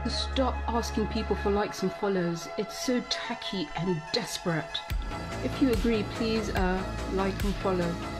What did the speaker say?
Stop asking people for likes and follows. It's so tacky and desperate. If you agree, please like and follow.